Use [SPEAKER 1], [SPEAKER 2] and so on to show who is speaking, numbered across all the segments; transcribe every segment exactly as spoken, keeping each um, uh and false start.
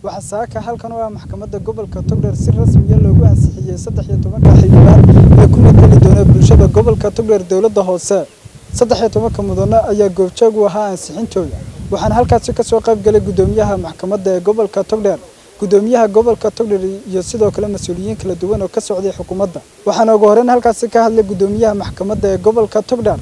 [SPEAKER 1] وحساك halkan waa maxkamadda gobolka Togdheer si rasmi ah loogu ansixiyay saddex iyo toban xildhibaan ee ku matali doona bulshada gobolka Togdheer dawladda hoose saddex iyo toban ka mudane ayaa goobjoog u ahaa ansixintooda waxaan halkaas ka soo qayb galay gudoomiyaha maxkamadda ee gobolka Togdheer gudoomiyaha gobolka Togdheer iyo sidoo kale mas'uuliyiin kala duwan oo ka socday xukuumadda waxaan ugu horreyn halkaas ka hadlay gudoomiyaha maxkamadda ee gobolka Togdheer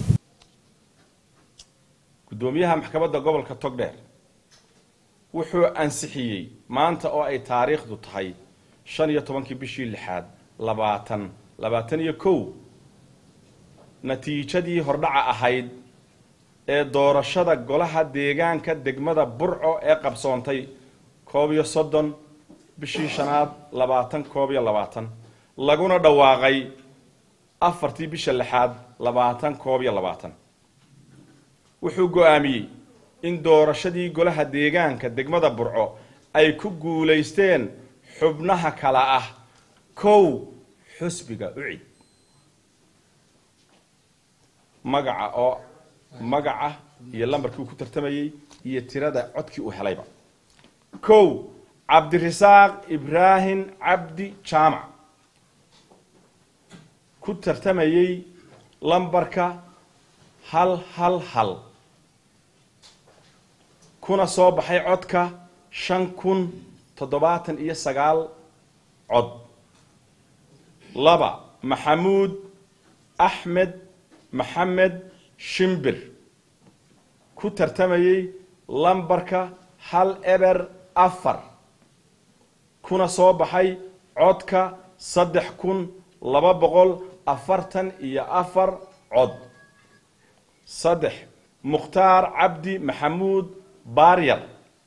[SPEAKER 2] gudoomiyaha maxkamadda gobolka Togdheer wuxuu ansixiyay maanta oo ay taariikhdu tahay shan iyo toban bishii lixaad labaatan labaatan iyo kow natiijadii hordhaca ahayd ee doorashada golaha deegaanka degmada Burco ee qabsoontay koob iyo soddon bishii shanaad labaatan koob iyo labaatan laguna dhawaaqay afartii bisha lixaad labaatan koob iyo labaatan wuxuu go'aamiyay in doorashadii golaha deegaanka degmada Burco ay ku guuleysteen xubnaha kala ah kow xusbiga ucid magaca oo magaca iyo lambarkii ku tartamayay iyo tirada codkii uu helayba kow Cabdirasaaq Ibrahim Cabdi Jaamac ku tartamayay lambarka hal hal hal kuna soo baxay codka shan kun toddobaatan iyo sagaal cod laba Maxamuud Axmed Maxamed Shimbir ku tartamayay lambarka hal eber afar kuna soo baxay codka saddex kun laba boqol afartan iyo afar cod saddex Mukhtaar Cabdi Maxamuud Baryar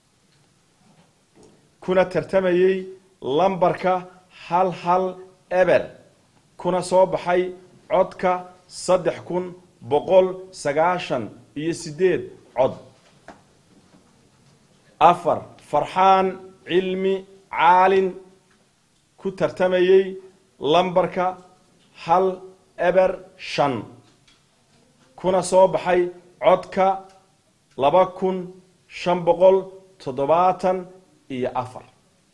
[SPEAKER 2] kuna tartamayay lambarka hal hal eber kuna soo baxay codka saddex kun boqol sagaashan iyo sideed cod afar Farxaan Cilmi Caalin ku tartamayay lambarka hal eber shan kuna soo baxay codka laba kun shan boqol toddobaatan iyo afar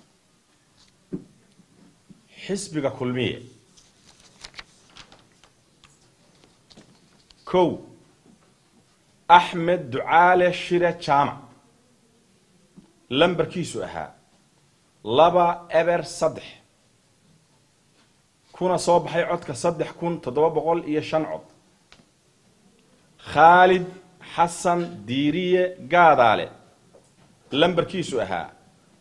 [SPEAKER 2] xisbiga kulmiye kow Axmed Ducaale Shire Jaamac lambarkiisu ahaa laba eber saddex kuna soo baxay codka saddex kun toddoba boqol iyo shan cod Khalid Xasan Diiriye Gaadaale lambarkiisu ahaa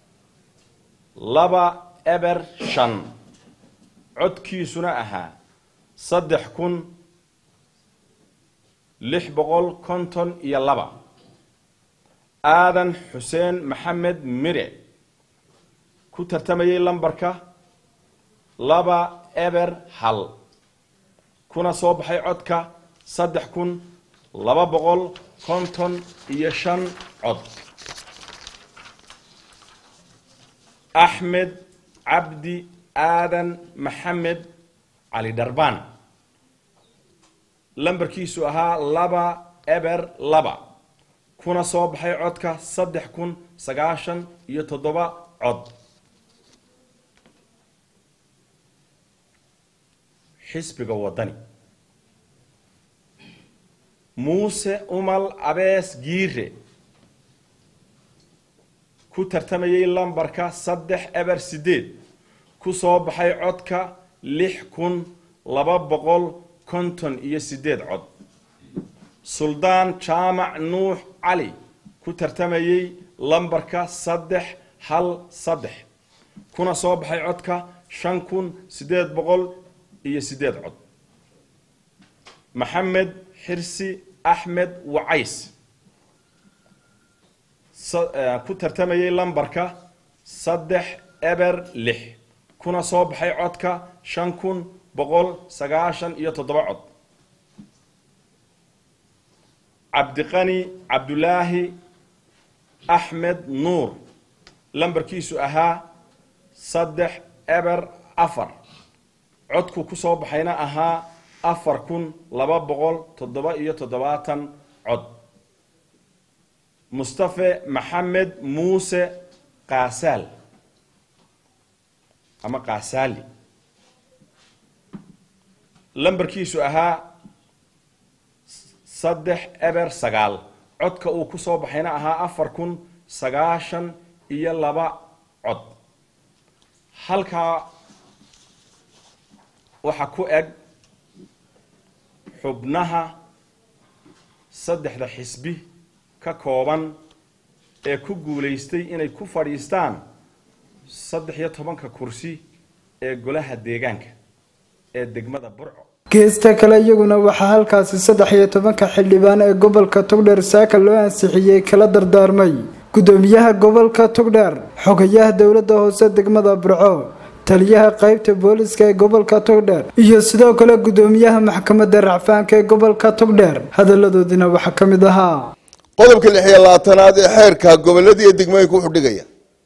[SPEAKER 2] laba eber shan codkiisuna ahaa saddex kun lix boqol konton iyo laba Aadan Xuseen Maxamed Mire ku tartamayay lambarka laba eber hal kuna soo baxay codka saddex kun laba boqol konton iyo shan cod Axmed Cabdi Aadan Maxamed Cali Darbaan lambarkiisu ahaa laba eber laba kuna soo baxay codka saddex kun sagaashan iyo toddoba cod xisbiga wadani Muuse Umal Abees Giire ku tartamayay lambarka saddex eber sideed ku soo baxay codka lix kun laba boqol konton iyo sideed cod Suldaan Jaamac Nuux Cali ku tartamayay lambarka saddex hal saddex kuna soo baxay codka shan kun sideed boqol iyo sideed cod Maxamed Xirsi Axmed Wacays ku tartamayay lambarka saddex eber lix kuna soo baxay codka shan kun boqol sagaashan iyo toddoba cod Cabdiqani Cabdulaahi Axmed Nuur lambarkiisu ahaa saddex eber afar codku ku soo baxayna ahaa afar kun laba boqol toddoba iyo toddobaatan cod مصطفى محمد موسى قاسال ama qaasaali lambarkiisu ahaa saddex eber sagaal codka uu ku soo baxayna ahaa afar kun sagaashan iyo laba cod halkaa waxaa ku eg xubnaha saddexda xisbi ka kooban ee ku guulaystay inay ku fadhiistaan saddex iyo tobanka kursi ee golaha deegaanka ee degmada Burco.
[SPEAKER 1] geesta kale iyaguna waxaa halkaasi saddex iyo tobanka xildhibaan ee gobolka Togdheer saaka loo ansixiyay kala dardaarmay gudoomiyaha gobolka Togdheer xogayaha dawladda hoose degmada Burco taliyaha qaybta booliska ee gobolka Togdheer iyo sidoo kale gudoomiyaha maxkamadda racfaanka ee gobolka Togdheer hadaladoodina waxa kamid ahaa
[SPEAKER 3] qodobka lix iyo labaatanaad ee xeerka gobolada iyo degmooyinka wuxuu dhigaya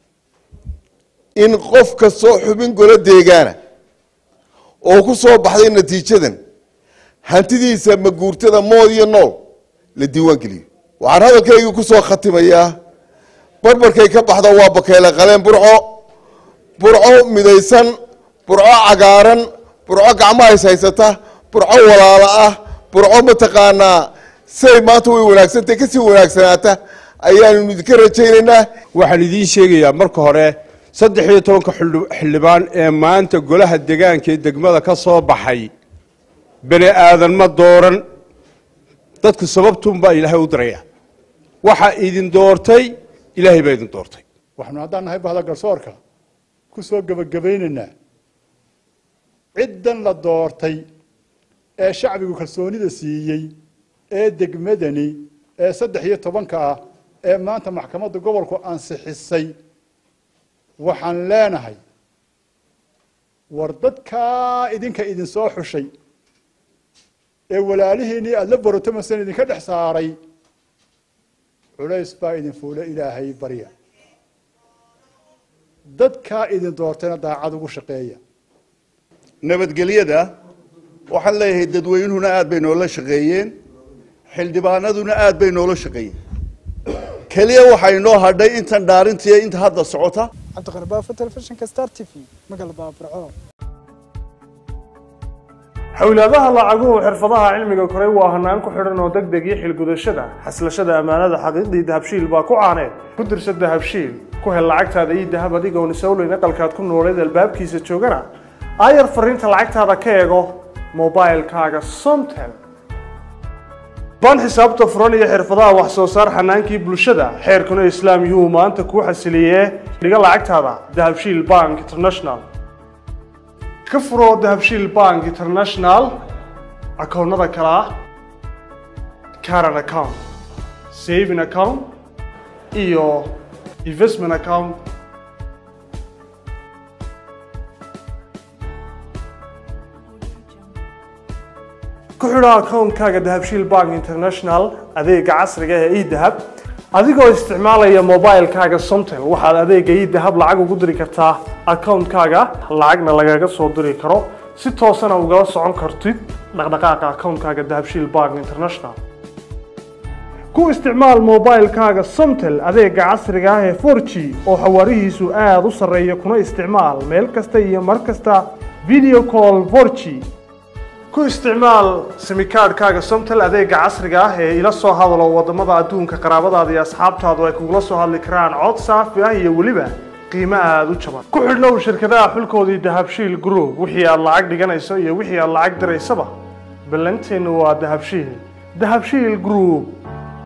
[SPEAKER 3] in qof kastoo xubin golo deegaana oo ku soo baxday natiijadan hantidiisa maguurtada mood iyo nool la diiwaan geliyo waxaan hadalkayga ku soo khatimayaa barbarkay ka baxda waa bakeela qaleen Burco Burco midaysan Burco cagaaran Burco gacmaha haysata Burco walaalo ah Burco mataqaanaa say maanta way wanaagsantahay ka sii wanaagsanaata ayaanu idinka rajaynaynaa
[SPEAKER 4] waxaan idiin sheegayaa marka hore saddex iyo tobanka xildhibaan ee maanta golaha deegaanka ee degmada ka soo baxay bani aadan ma dooran dadku sababtun baa ilaahay u diraya waxa idin doortay ilaahay baa idin doortay
[SPEAKER 5] waxaanu haddaan nahay bahda garsoorka ku soo gabagabaynaynaa ciddan la doortay ee shacbigu kalsoonida siiyey ee degmadani ee saddex iyo tobanka ah ee maanta maxkamadda gobolku ansixisay waxaan leenahay war dadkaa idinka idin soo xushay ee walaalihiinii aada la borotomasan idinka dhex saaray culays baa idin fuula ilaahay barya dadkaa idin doortayna daacad ugu shaqeeya
[SPEAKER 6] nabadgelyada waxaan leeyahay dadweynuhuna aad bay noola shaqeeyeen xildhibaanaduna aad bay noola shaqeeyeen kaliya waxay noo hadhay intan dhaarintii inta hadda socota
[SPEAKER 1] cabdiqani baafo telefishinka Star T V magaalada Burco
[SPEAKER 7] xawlaadaha lacaguhu xirfadaha cilmiga koray waa hanaan ku xidhan oo degdeg iyo xilgudashada xaslashada amaanada xaqiiqdii dahabshiil baa ku caaneen ku dirsa dahabshiil ku hel lacagtaada iyo dahab adiga oo nisawleyn aqalkaad ku nooleed albaabkiisa joogana ayar fariinta lacagtaada ka eego mobilkaaga Somtel ban xisaabta furan iyo xirfadaha wax soo saar xanaankii bulshada xeerkuna islaam yuu maanta ku xasiliyee dhiga lacagtaada dahabshiil bank international ka furo dahabshiil bank international akoonnada kala current account saving account iyo investment account ku xidho akoonkaaga dahabshiil bank international adeega casriga ah ee e-dahab adigoo isticmaalaya mobilkaaga Somtel waxaad adeega e-dahab lacag ugu diri kartaa akoonkaaga lacagna lagaga soo diri karo si toosana ugala socon kartid dhaqdhaqaaqa akoonkaaga dahabshiil bank international ku isticmaal mobilkaaga Somtel adeega casriga ah ee four G oo xawaarihiisu aad u sarreeya kuna isticmaal meel kasta iyo mar kasta video call four G ku isticmaal simikaadkaaga Somtel adeega casriga ah ee ila soo hadalo wadamada adduunka qaraabadaada iyo asxaabtaadu ay kugula soo hadli karaan cod saafi ah iyo waliba qiimo aad u jaban ku xidhnow shirkadaha xulkoodii dahabshiil group wixii aad lacag dhiganayso iyo wixii aad lacag diraysaba ballanteenu waa dahabshiil dahabshiil group